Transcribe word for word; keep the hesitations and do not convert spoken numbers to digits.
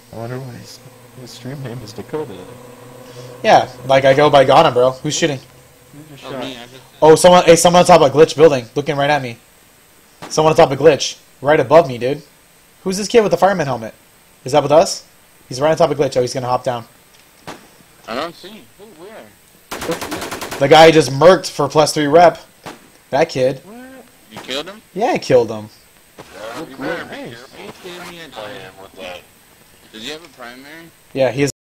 I wonder why his, his stream name is Dakota. Yeah, like I go by Ghana, bro. Who's shooting? Who just Oh, shot? me, I just... Oh, someone. Hey, someone on top of a glitch building, looking right at me. Someone on top of a glitch, right above me, dude. Who's this kid with the fireman helmet? Is that with us? He's right on top of glitch. Oh, he's gonna hop down. I don't see. Who, where? The guy just murked for plus three rep. That kid. What? You killed him? Yeah, I killed him. You better be careful. Are you kidding me? I am with that. Does he have a primary? Yeah, he has